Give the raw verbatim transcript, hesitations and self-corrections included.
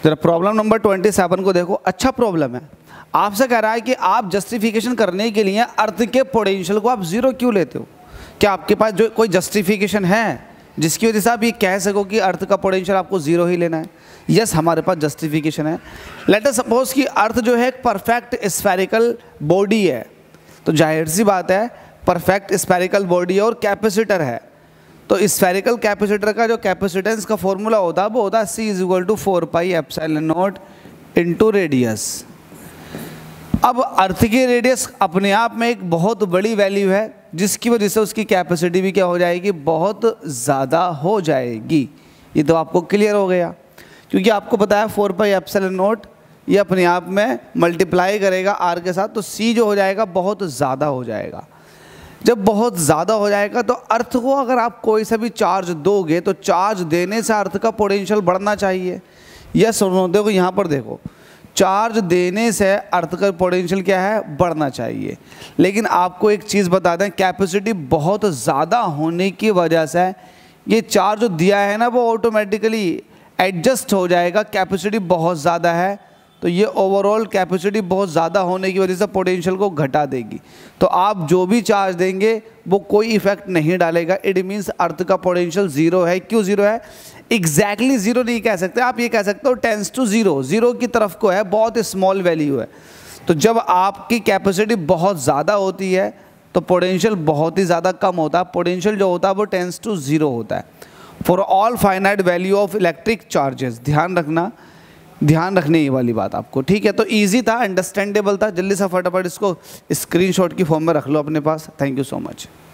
जरा problem number twenty seven को देखो, अच्छा प्रॉब्लम है। आपसे कह रहा है कि आप जस्टिफिकेशन करने के लिए अर्थ के पोटेंशियल को आप जीरो क्यों लेते हो। क्या आपके पास जो कोई जस्टिफिकेशन है जिसकी वजह से आप ये कह सको कि अर्थ का पोटेंशियल आपको जीरो ही लेना है? यस, हमारे पास जस्टिफिकेशन है। लेट अस सपोज कि अर्थ जो है एक परफेक्ट स्फेरिकल बॉडी है, तो जाहिर सी बात है परफेक्ट स्फेरिकल बॉडी और कैपेसिटर है, तो स्फेरिकल कैपेसिटर का जो कैपेसिटेंस का फॉर्मूला होता है वो होता है C is equal to four pi epsilon naught into radius. अब अर्थ की रेडियस अपने आप में एक बहुत बड़ी वैल्यू है, जिसकी वजह से उसकी कैपेसिटी भी क्या हो जाएगी, बहुत ज़्यादा हो जाएगी। ये तो आपको क्लियर हो गया, क्योंकि आपको पता है फोर पाई एप्सिलॉन नॉट ये अपने आप में मल्टीप्लाई करेगा आर के साथ, तो सी जो हो जाएगा बहुत ज़्यादा हो जाएगा। जब बहुत ज़्यादा हो जाएगा तो अर्थ को अगर आप कोई सा भी चार्ज दोगे तो चार्ज देने से अर्थ का पोटेंशियल बढ़ना चाहिए। यह सुनो, देखो यहाँ पर देखो, चार्ज देने से अर्थ का पोटेंशियल क्या है, बढ़ना चाहिए। लेकिन आपको एक चीज़ बता दें, कैपेसिटी बहुत ज़्यादा होने की वजह से ये चार्ज जो दिया है ना वो ऑटोमेटिकली एडजस्ट हो जाएगा। कैपेसिटी बहुत ज़्यादा है तो ये ओवरऑल कैपेसिटी बहुत ज़्यादा होने की वजह से पोटेंशियल को घटा देगी। तो आप जो भी चार्ज देंगे वो कोई इफेक्ट नहीं डालेगा। इट मीन्स अर्थ का पोटेंशियल ज़ीरो है। क्यों ज़ीरो है? एग्जैक्टली exactly ज़ीरो नहीं कह सकते आप, ये कह सकते हो टेंस टू ज़ीरो, ज़ीरो की तरफ को है, बहुत स्मॉल वैल्यू है। तो जब आपकी कैपेसिटी बहुत ज़्यादा होती है तो पोटेंशियल बहुत ही ज़्यादा कम होता है। पोटेंशियल जो होता है वो टेंस टू ज़ीरो होता है for all finite value of electric charges. ध्यान रखना, ध्यान रखने ये वाली बात आपको, ठीक है। तो इजी था, अंडरस्टैंडेबल था। जल्दी से फटाफट इसको स्क्रीनशॉट की फॉर्म में रख लो अपने पास। Thank you so much.